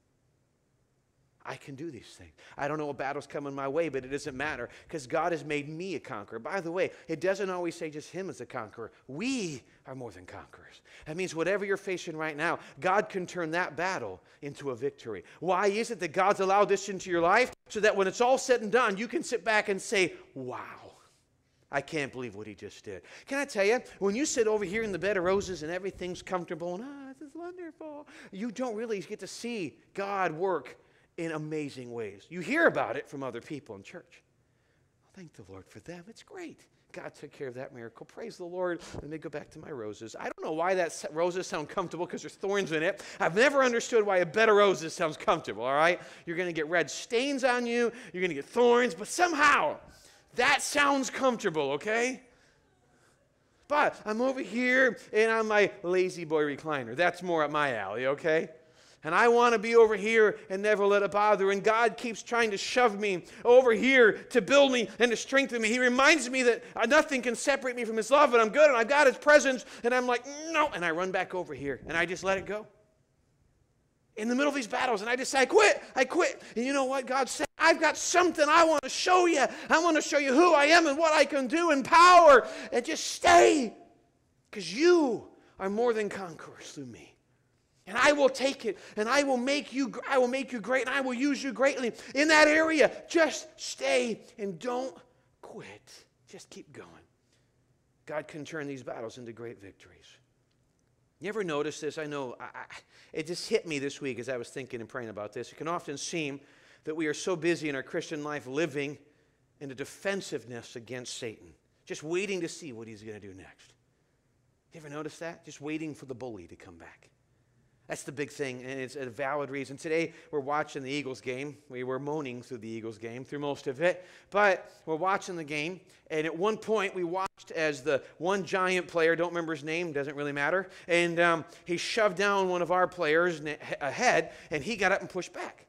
I can do these things. I don't know what battles come in my way, but it doesn't matter because God has made me a conqueror. By the way, it doesn't always say just him as a conqueror. We are more than conquerors. That means whatever you're facing right now, God can turn that battle into a victory. Why is it that God's allowed this into your life? So that when it's all said and done, you can sit back and say, wow, I can't believe what he just did. Can I tell you, when you sit over here in the bed of roses and everything's comfortable and ah, this is wonderful. You don't really get to see God work in amazing ways. You hear about it from other people in church. Well, thank the Lord for them. It's great. God took care of that miracle. Praise the Lord. Let me go back to my roses. I don't know why that roses sound comfortable because there's thorns in it. I've never understood why a bed of roses sounds comfortable, all right? You're going to get red stains on you. You're going to get thorns. But somehow, that sounds comfortable, okay? But I'm over here and on my lazy boy recliner. That's more up my alley, okay? And I want to be over here and never let it bother. And God keeps trying to shove me over here to build me and to strengthen me. He reminds me that nothing can separate me from His love, and I'm good, and I've got His presence. And I'm like, no. And I run back over here, and I just let it go. In the middle of these battles, and I just say, I quit. I quit. And you know what God said? I've got something I want to show you. I want to show you who I am and what I can do in power. And just stay, because you are more than conquerors through me. And I will take it, and I will make you, I will make you great, and I will use you greatly in that area. Just stay and don't quit. Just keep going. God can turn these battles into great victories. You ever notice this? I know I, I, it just hit me this week as I was thinking and praying about this. It can often seem that we are so busy in our Christian life living in a defensiveness against Satan, just waiting to see what he's going to do next. You ever notice that? Just waiting for the bully to come back. That's the big thing, and it's a valid reason. Today, we're watching the Eagles game. We were moaning through the Eagles game, through most of it. But we're watching the game, and at one point, we watched as the one giant player, don't remember his name, doesn't really matter, and um, he shoved down one of our players ahead, and he got up and pushed back.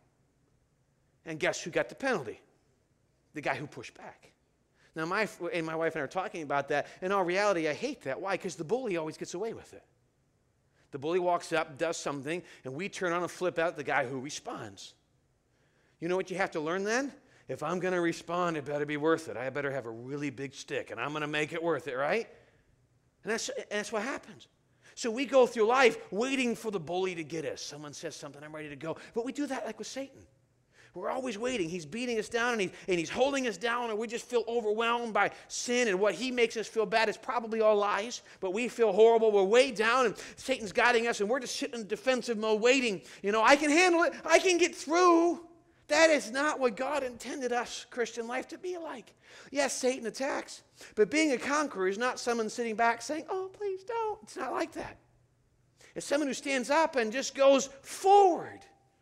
And guess who got the penalty? The guy who pushed back. Now, my, and my wife and I are talking about that. In all reality, I hate that. Why? Because the bully always gets away with it. The bully walks up, does something, and we turn on and flip out the guy who responds. You know what you have to learn then? If I'm going to respond, it better be worth it. I better have a really big stick, and I'm going to make it worth it, right? And that's, and that's what happens. So we go through life waiting for the bully to get us. Someone says something, I'm ready to go. But we do that like with Satan. We're always waiting. He's beating us down, and, he, and he's holding us down, and we just feel overwhelmed by sin, and what he makes us feel bad is probably all lies, but we feel horrible. We're way down, and Satan's guiding us, and we're just sitting in defensive mode waiting. You know, I can handle it. I can get through. That is not what God intended us, Christian life, to be like. Yes, Satan attacks, but being a conqueror is not someone sitting back saying, oh, please don't. It's not like that. It's someone who stands up and just goes forward.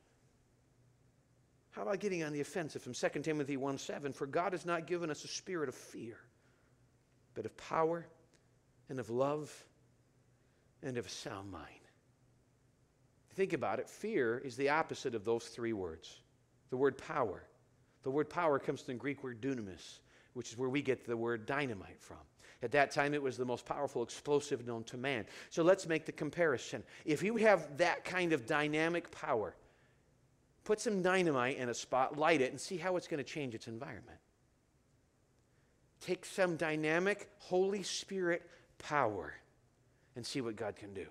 How about getting on the offensive? From Second Timothy one seven, for God has not given us a spirit of fear, but of power and of love and of a sound mind. Think about it. Fear is the opposite of those three words. The word power. The word power comes from the Greek word dunamis, which is where we get the word dynamite from. At that time, it was the most powerful explosive known to man. So let's make the comparison. If you have that kind of dynamic power, put some dynamite in a spot, light it, and see how it's going to change its environment. Take some dynamic Holy Spirit power and see what God can do.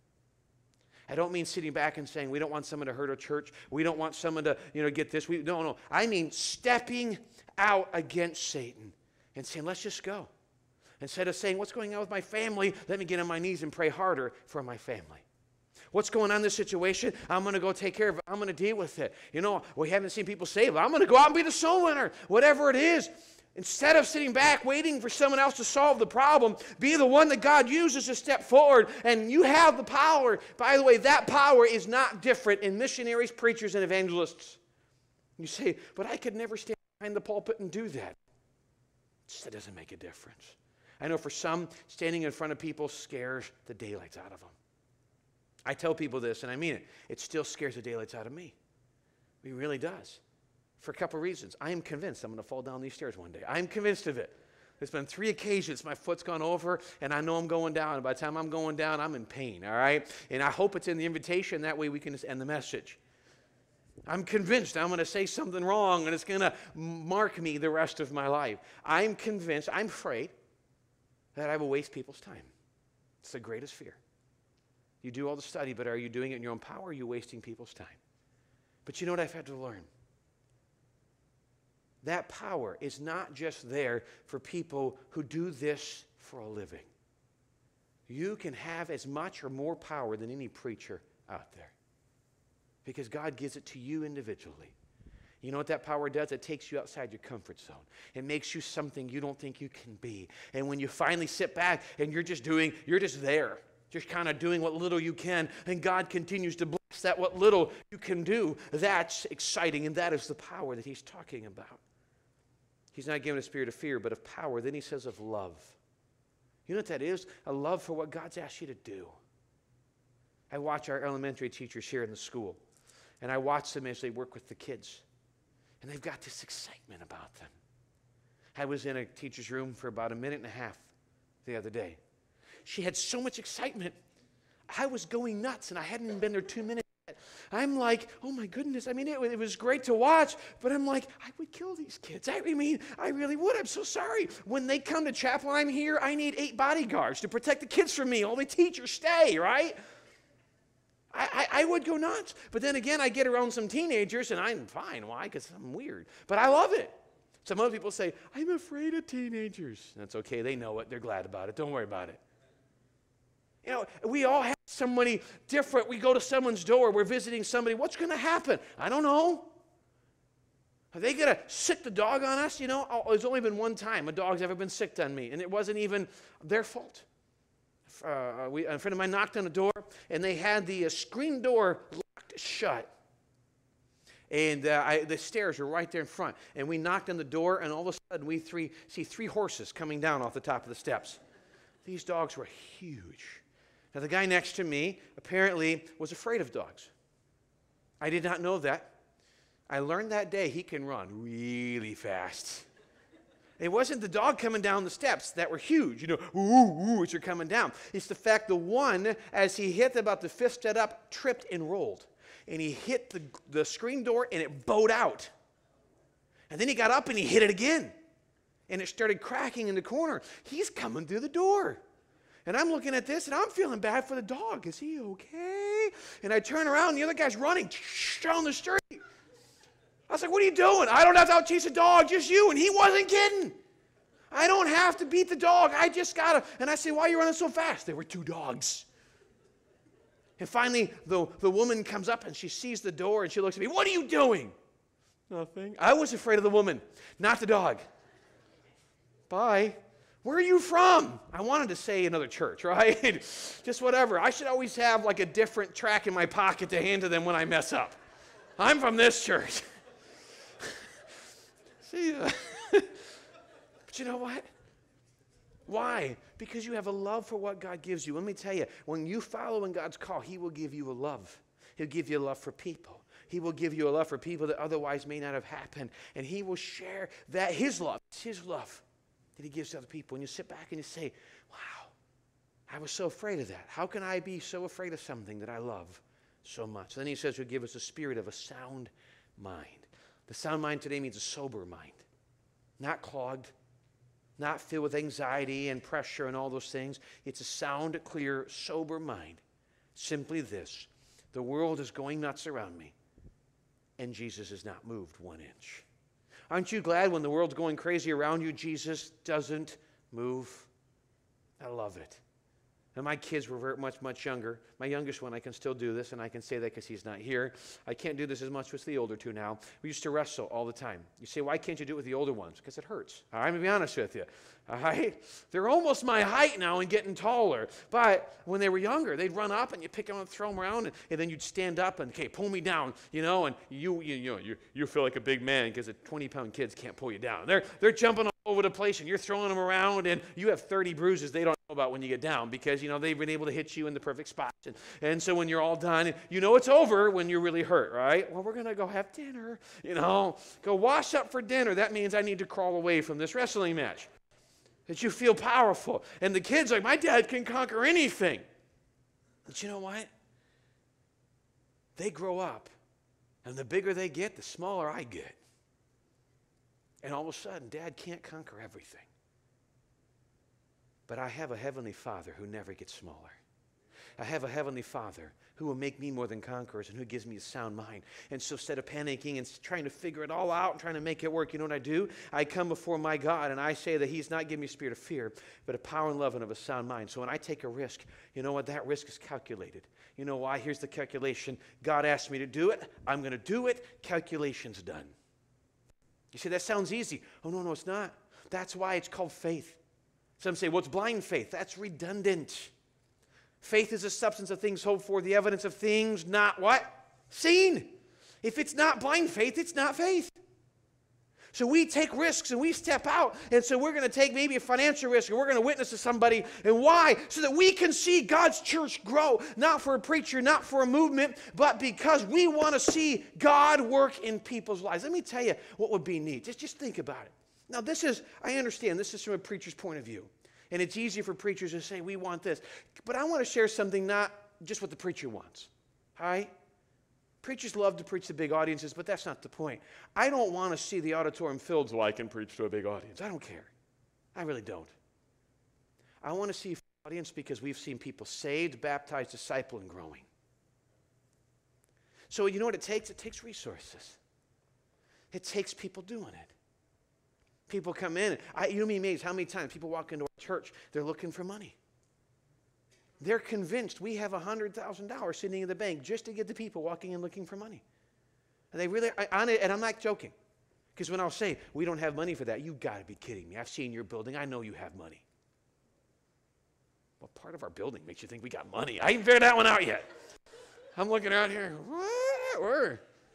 I don't mean sitting back and saying, we don't want someone to hurt our church. We don't want someone to, you know, get this. We, no, no. I mean stepping out against Satan and saying, let's just go. Instead of saying, what's going on with my family? Let me get on my knees and pray harder for my family. What's going on in this situation? I'm going to go take care of it. I'm going to deal with it. You know, we haven't seen people saved. I'm going to go out and be the soul winner. Whatever it is. Instead of sitting back waiting for someone else to solve the problem, be the one that God uses to step forward, and you have the power. By the way, that power is not different in missionaries, preachers, and evangelists. You say, but I could never stand behind the pulpit and do that. That doesn't make a difference. I know for some, standing in front of people scares the daylights out of them. I tell people this, and I mean it. It still scares the daylights out of me. It really does. For a couple of reasons. I am convinced I'm going to fall down these stairs one day. I'm convinced of it. There's been three occasions my foot's gone over, and I know I'm going down. And by the time I'm going down, I'm in pain, all right? And I hope it's in the invitation. That way we can just end the message. I'm convinced I'm going to say something wrong, and it's going to mark me the rest of my life. I'm convinced, I'm afraid that I will waste people's time. It's the greatest fear. You do all the study, but are you doing it in your own power, or are you wasting people's time? But you know what I've had to learn? That power is not just there for people who do this for a living. you can have as much or more power than any preacher out there. Because God gives it to you individually. You know what that power does? It takes you outside your comfort zone. It makes you something you don't think you can be. And when you finally sit back and you're just doing, you're just there, just kind of doing what little you can, and God continues to bless that what little you can do, that's exciting, and that is the power that he's talking about. He's not giving a spirit of fear, but of power. Then he says of love. You know what that is? A love for what God's asked you to do. I watch our elementary teachers here in the school, and I watch them as they work with the kids. And they've got this excitement about them. I was in a teacher's room for about a minute and a half the other day. She had so much excitement. I was going nuts, and I hadn't even been there two minutes yet. I'm like, oh my goodness. I mean, it, it was great to watch, but I'm like, I would kill these kids. I mean, I really would. I'm so sorry. When they come to chapel, I'm here, I need eight bodyguards to protect the kids from me. All the teachers stay, right? I, I, I would go nuts. But then again, I get around some teenagers, and I'm fine. Why? Because I'm weird. But I love it. Some other people say, I'm afraid of teenagers. That's okay. They know it. They're glad about it. Don't worry about it. You know, we all have somebody different. We go to someone's door. We're visiting somebody. What's going to happen? I don't know. Are they going to sick the dog on us? You know, oh, there's only been one time a dog's ever been sicked on me, and it wasn't even their fault. Uh, we, a friend of mine knocked on the door, and they had the uh, screen door locked shut. And uh, I, the stairs were right there in front. And we knocked on the door, and all of a sudden we three see three horses coming down off the top of the steps. These dogs were huge. Now, the guy next to me apparently was afraid of dogs. I did not know that. I learned that day he can run really fast. It wasn't the dog coming down the steps that were huge, you know, ooh, ooh, as you're coming down. It's the fact the one, as he hit about the fifth step up, tripped and rolled. And he hit the, the screen door, and it bowed out. And then he got up, and he hit it again. And it started cracking in the corner. He's coming through the door. And I'm looking at this, and I'm feeling bad for the dog. Is he okay? And I turn around, and the other guy's running down the street. I was like, what are you doing? I don't have to out-chase a dog, just you. And he wasn't kidding. I don't have to beat the dog. I just got to. And I say, why are you running so fast? There were two dogs. And finally, the, the woman comes up, and she sees the door, and she looks at me. What are you doing? Nothing. I was afraid of the woman, not the dog. Bye. Where are you from? I wanted to say another church, right? Just whatever. I should always have like a different track in my pocket to hand to them when I mess up. I'm from this church. See, uh, but you know what? Why? Because you have a love for what God gives you. Let me tell you, when you follow in God's call, he will give you a love. He'll give you a love for people. He will give you a love for people that otherwise may not have happened. And he will share that, his love. It's his love that he gives to other people. And you sit back and you say, wow, I was so afraid of that. How can I be so afraid of something that I love so much? Then he says he'll give us a spirit of a sound mind. The sound mind today means a sober mind, not clogged, not filled with anxiety and pressure and all those things. It's a sound, clear, sober mind. Simply this: the world is going nuts around me, and Jesus has not moved one inch. Aren't you glad when the world's going crazy around you, Jesus doesn't move? I love it. And my kids were very much, much younger. My youngest one, I can still do this, and I can say that because he's not here. I can't do this as much with the older two now. We used to wrestle all the time. You say, why can't you do it with the older ones? Because it hurts. All right, I'm going to be honest with you. All right? They're almost my height now and getting taller. But when they were younger, they'd run up, and you pick them up and throw them around, and, and then you'd stand up and, okay, pull me down, you know, and you you, you know, you, you feel like a big man because the twenty-pound kids can't pull you down. They're, they're jumping all over the place, and you're throwing them around, and you have thirty bruises they don't know about when you get down because, you know, they've been able to hit you in the perfect spots. And, and so when you're all done, you know it's over when you're really hurt, right? Well, we're going to go have dinner, you know, go wash up for dinner. That means I need to crawl away from this wrestling match. That you feel powerful. And the kids are like, my dad can conquer anything. But you know what? They grow up, and the bigger they get, the smaller I get. And all of a sudden, Dad can't conquer everything. But I have a heavenly Father who never gets smaller. I have a heavenly Father who will make me more than conquerors and who gives me a sound mind. And so instead of panicking and trying to figure it all out and trying to make it work, you know what I do? I come before my God and I say that he's not giving me a spirit of fear, but a power and love and of a sound mind. So when I take a risk, you know what? That risk is calculated. You know why? Here's the calculation. God asked me to do it. I'm going to do it. Calculation's done. You say, that sounds easy. Oh, no, no, it's not. That's why it's called faith. Some say, well, it's blind faith. That's redundant. Faith is the substance of things hoped for, the evidence of things not what? Seen. If it's not blind faith, it's not faith. So we take risks and we step out. And so we're going to take maybe a financial risk and we're going to witness to somebody. And why? So that we can see God's church grow. Not for a preacher, not for a movement, but because we want to see God work in people's lives. Let me tell you what would be neat. Just, just think about it. Now this is, I understand, this is from a preacher's point of view. And it's easy for preachers to say, we want this. But I want to share something, not just what the preacher wants. All right? Preachers love to preach to big audiences, but that's not the point. I don't want to see the auditorium filled so I can preach to a big audience. I don't care. I really don't. I want to see an audience because we've seen people saved, baptized, discipled, and growing. So you know what it takes? It takes resources. It takes people doing it. People come in. I, you'll be amazed how many times people walk into our church, they're looking for money. They're convinced we have one hundred thousand dollars sitting in the bank just to get the people walking in looking for money. And they really, I, on it, and I'm not joking. Because when I'll say, we don't have money for that, you've got to be kidding me. I've seen your building. I know you have money. Well, part of our building makes you think we got money. I haven't figured that one out yet. I'm looking around here. What? Where?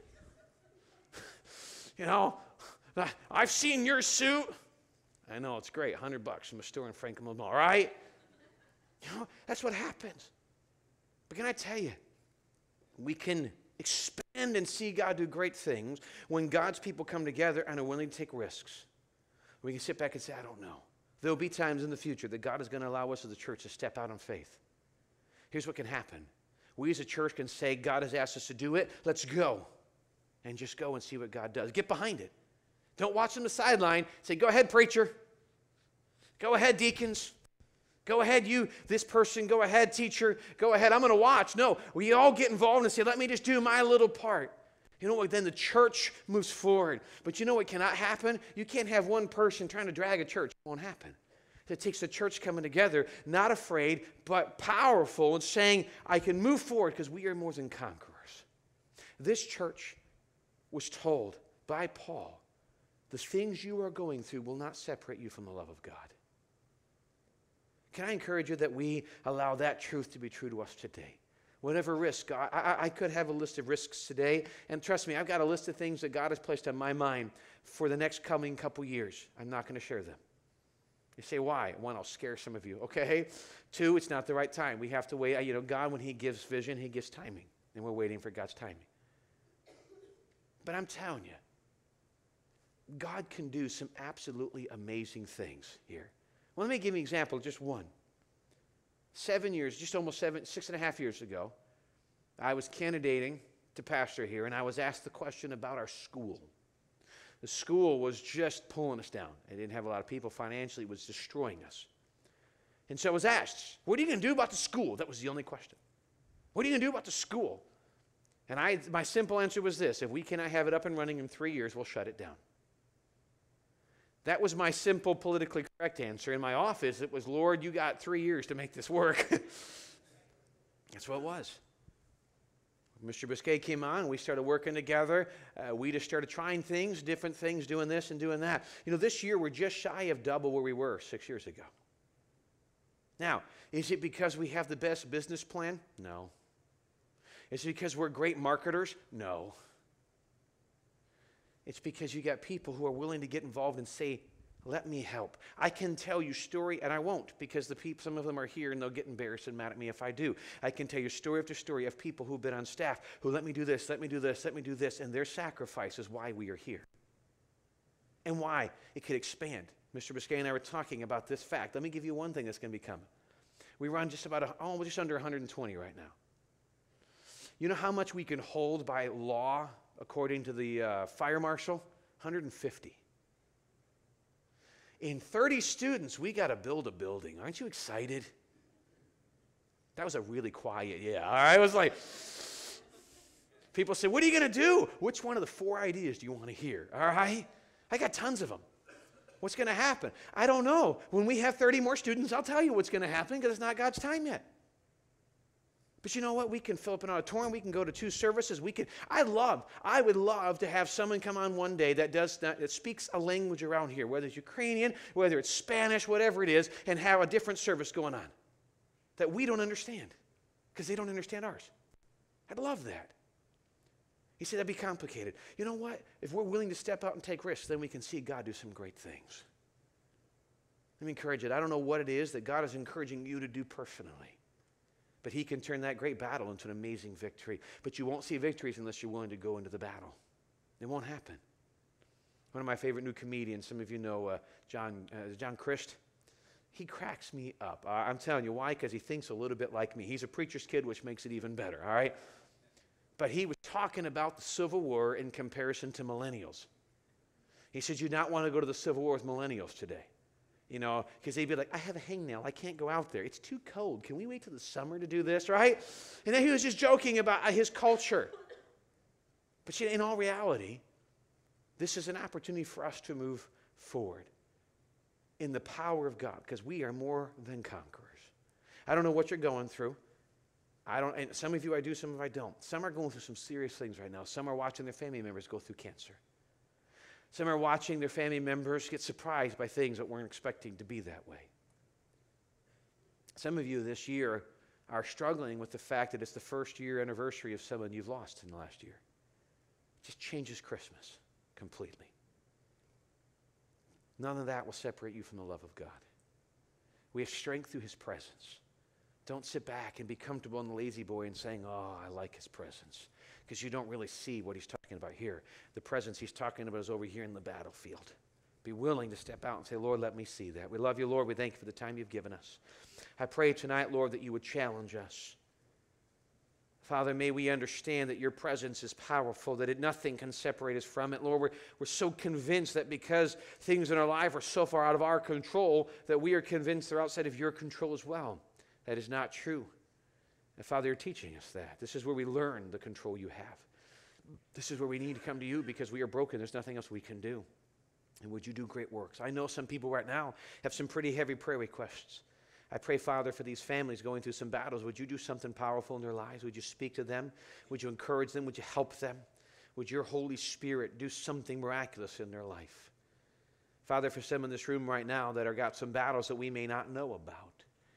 You know, I've seen your suit. I know, it's great. one hundred bucks from a store in Franklin Mall, all right? You know, that's what happens. But can I tell you, we can expand and see God do great things when God's people come together and are willing to take risks. We can sit back and say, I don't know. There will be times in the future that God is going to allow us as a church to step out in faith. Here's what can happen. We as a church can say, God has asked us to do it. Let's go. And just go and see what God does. Get behind it. Don't watch from the sideline. Say, go ahead, preacher. Go ahead, deacons. Go ahead, you, this person. Go ahead, teacher. Go ahead. I'm going to watch. No, we all get involved and say, let me just do my little part. You know what? Then the church moves forward. But you know what cannot happen? You can't have one person trying to drag a church. It won't happen. It takes the church coming together, not afraid, but powerful, and saying, I can move forward because we are more than conquerors. This church was told by Paul, the things you are going through will not separate you from the love of God. Can I encourage you that we allow that truth to be true to us today? Whatever risk, I, I, I could have a list of risks today, and trust me, I've got a list of things that God has placed on my mind for the next coming couple years. I'm not going to share them. You say, why? One, I'll scare some of you, okay? Two, it's not the right time. We have to wait. You know, God, when he gives vision, he gives timing, and we're waiting for God's timing. But I'm telling you, God can do some absolutely amazing things here. Well, let me give you an example, just one. Seven years, just almost seven, six and a half years ago, I was candidating to pastor here, and I was asked the question about our school. The school was just pulling us down. It didn't have a lot of people. Financially, it was destroying us. And so I was asked, what are you going to do about the school? That was the only question. What are you going to do about the school? And I, my simple answer was this: if we cannot have it up and running in three years, we'll shut it down. That was my simple, politically correct answer. In my office, it was, Lord, you got three years to make this work. That's what it was. Mister Biscay came on, we started working together. Uh, we just started trying things, different things, doing this and doing that. You know, this year we're just shy of double where we were six years ago. Now, is it because we have the best business plan? No. Is it because we're great marketers? No. It's because you got people who are willing to get involved and say, let me help. I can tell you story, and I won't, because the people, some of them are here, and they'll get embarrassed and mad at me if I do. I can tell you story after story of people who've been on staff who let me do this, let me do this, let me do this, and their sacrifice is why we are here. And why it could expand. Mister Biscay and I were talking about this fact. Let me give you one thing that's going to be coming. We run just about, a, oh, just under one hundred twenty right now. You know how much we can hold by law, according to the uh, fire marshal? one hundred fifty. In thirty students, we got to build a building. Aren't you excited? That was a really quiet yeah. All right, I was like, people say, what are you going to do? Which one of the four ideas do you want to hear? All right? I got tons of them. What's going to happen? I don't know. When we have thirty more students, I'll tell you what's going to happen because it's not God's time yet. But you know what? We can fill up an auditorium. We can go to two services. We can. I love, I would love to have someone come on one day that does not, that speaks a language around here, whether it's Ukrainian, whether it's Spanish, whatever it is, and have a different service going on that we don't understand because they don't understand ours. I'd love that. He said that'd be complicated. You know what? If we're willing to step out and take risks, then we can see God do some great things. Let me encourage it. I don't know what it is that God is encouraging you to do personally, but he can turn that great battle into an amazing victory. But you won't see victories unless you're willing to go into the battle. It won't happen. One of my favorite new comedians, some of you know uh, John, uh, John Christ. He cracks me up. Uh, I'm telling you why, because he thinks a little bit like me. He's a preacher's kid, which makes it even better, all right? But he was talking about the Civil War in comparison to millennials. He said, you not want to go to the Civil War with millennials today. You know, because they'd be like, I have a hangnail. I can't go out there. It's too cold. Can we wait till the summer to do this, right? And then he was just joking about his culture. But in all reality, this is an opportunity for us to move forward in the power of God because we are more than conquerors. I don't know what you're going through. I don't, and some of you I do, some of you I don't. Some are going through some serious things right now. Some are watching their family members go through cancer. Some are watching their family members get surprised by things that weren't expecting to be that way. Some of you this year are struggling with the fact that it's the first year anniversary of someone you've lost in the last year. It just changes Christmas completely. None of that will separate you from the love of God. We have strength through his presence. Don't sit back and be comfortable in the lazy boy and saying, oh, I like his presence. Because you don't really see what he's talking about here. The presence he's talking about is over here in the battlefield. Be willing to step out and say, Lord, let me see that. We love you, Lord. We thank you for the time you've given us. I pray tonight, Lord, that you would challenge us. Father, may we understand that your presence is powerful, that it, nothing can separate us from it. Lord, we're, we're so convinced that because things in our life are so far out of our control, that we are convinced they're outside of your control as well. That is not true. And Father, you're teaching us that. This is where we learn the control you have. This is where we need to come to you because we are broken. There's nothing else we can do. And would you do great works? I know some people right now have some pretty heavy prayer requests. I pray, Father, for these families going through some battles. Would you do something powerful in their lives? Would you speak to them? Would you encourage them? Would you help them? Would your Holy Spirit do something miraculous in their life? Father, for some in this room right now that have got some battles that we may not know about,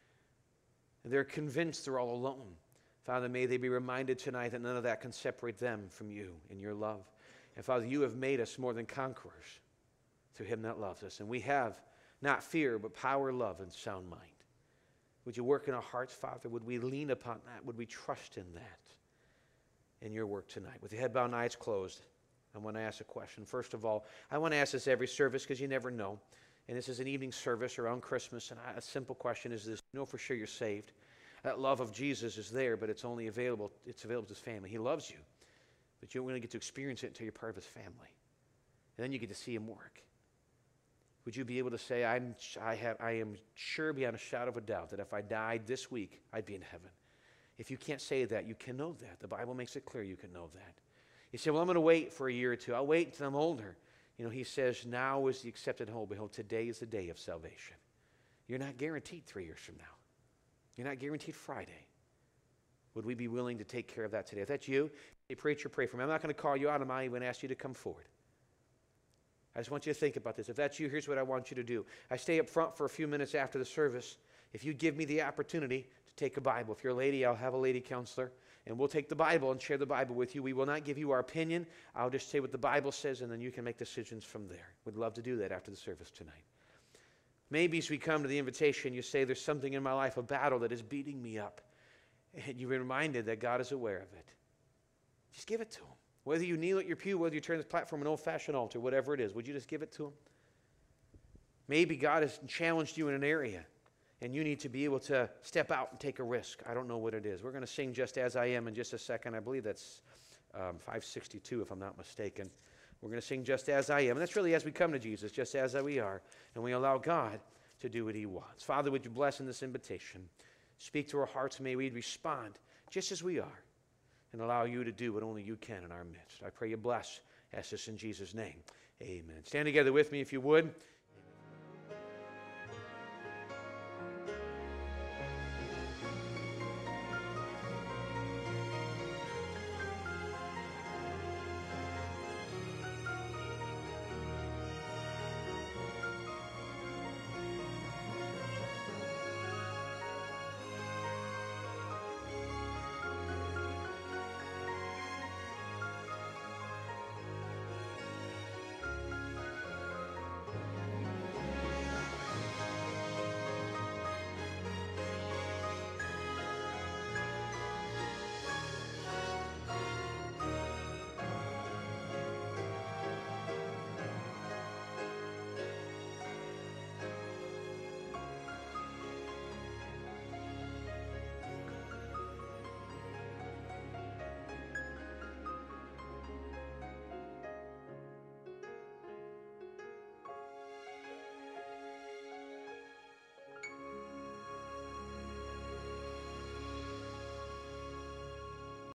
and they're convinced they're all alone. Father, may they be reminded tonight that none of that can separate them from you and your love. And Father, you have made us more than conquerors through him that loves us. And we have not fear, but power, love, and sound mind. Would you work in our hearts, Father? Would we lean upon that? Would we trust in that in your work tonight? With your head bowed and eyes closed, I want to ask a question. First of all, I want to ask this every service because you never know. And this is an evening service around Christmas. And a simple question is this. You know for sure you're saved. That love of Jesus is there, but it's only available, it's available to his family. He loves you, but you don't really get to experience it until you're part of his family. And then you get to see him work. Would you be able to say, I'm, I, have, I am sure beyond a shadow of a doubt that if I died this week, I'd be in heaven? If you can't say that, you can know that. The Bible makes it clear you can know that. You say, well, I'm going to wait for a year or two. I'll wait until I'm older. You know, he says, now is the accepted hope. Behold, today is the day of salvation. You're not guaranteed three years from now. You're not guaranteed Friday. Would we be willing to take care of that today? If that's you, hey, preacher, pray for me. I'm not going to call you out. I'm not even ask you to come forward. I just want you to think about this. If that's you, here's what I want you to do. I stay up front for a few minutes after the service. If you give me the opportunity to take a Bible. If you're a lady, I'll have a lady counselor, and we'll take the Bible and share the Bible with you. We will not give you our opinion. I'll just say what the Bible says, and then you can make decisions from there. We'd love to do that after the service tonight. Maybe as we come to the invitation, you say, there's something in my life, a battle that is beating me up. And you're reminded that God is aware of it. Just give it to him. Whether you kneel at your pew, whether you turn this platform an old-fashioned altar, whatever it is, would you just give it to him? Maybe God has challenged you in an area, and you need to be able to step out and take a risk. I don't know what it is. We're going to sing Just As I Am in just a second. I believe that's um, five sixty-two, if I'm not mistaken. We're going to sing Just As I Am. And that's really as we come to Jesus, just as we are, and we allow God to do what he wants. Father, would you bless in this invitation? Speak to our hearts. May we respond just as we are and allow you to do what only you can in our midst. I pray you bless. Ask this in Jesus' name. Amen. Stand together with me if you would.